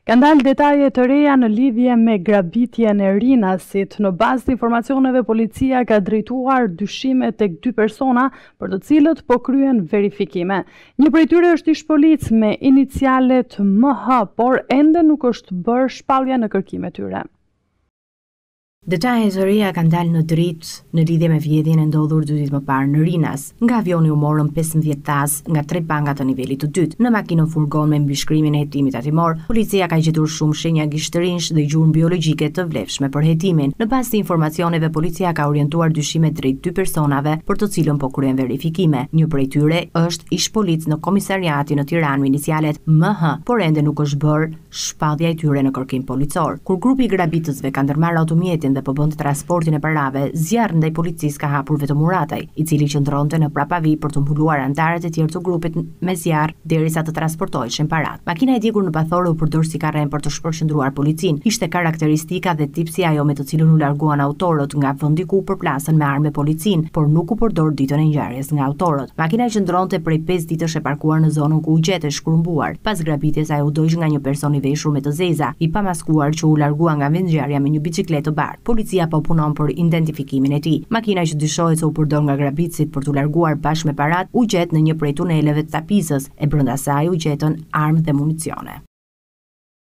Ka ndalë detaje të reja në lidhje me grabitjen e rinasit. Në bazë të informacioneve, policia ka drejtuar dyshime tek 2 persona për të cilët po kryen verifikime. Një prej tyre është ish polic me inicialet MH, por ende nuk është bërë shpallje në kërkimet tyre. Detajet të reja kanë dalë në dritë në lidhje me vjedhjen e ndodhur 2 ditë më parë në Rinas. Nga avioni u morën 15 tas nga 3 banka të nivelit të dytë. Në makinën furgon me mbishkrimin e hetimit hetimor, policia ka gjetur shumë shenja gishtërinsh dhe gjurmë biologjike të vlefshme për hetimin. Në bazë të informacioneve, policia ka orientuar dyshimet drejt 2 personave për të cilën po kryen verifikime. Një prej tyre është ish polic në komisariatin në Tiranë me inicialet MH, por ende nuk është bërë shpallja e tyre në kërkim policor. Kur grupi i grabitësve ka ndërmarrë automjetin dhe po bënte transportin e parave, zjarr ndaj policisë ka hapur vetëm Murataj, i cili qëndronte në prapavi për të mbuluar anëtarët e tjerë të grupit me zjarr derisa të transportoheshin parat. Makina e djegur në Bathore u përdor si karren për të shpërqendruar policin. Ishte karakteristika dhe tip si ajo me të cilën u larguan autorët nga vendi ku përplasën me armë policin, por nuk u përdor ditën e ngjarjes nga autorët. Makina qëndronte prej 5 ditësh e parkuar në zonën ku u gjete shkrumbuar. Pas grabitjes ajo u doq nga një person i veshur me të zeza, i pamaskuar që u largua nga vendngjarja me një biçikletë të bardhë. Policia po punon për identifikimin e tij. Makina që dyshohet se u përdor nga grabitësit për t'u larguar bashkë me parat u gjet në një prej tuneleve të Tapizës, e brenda saj u gjetën armë dhe municione.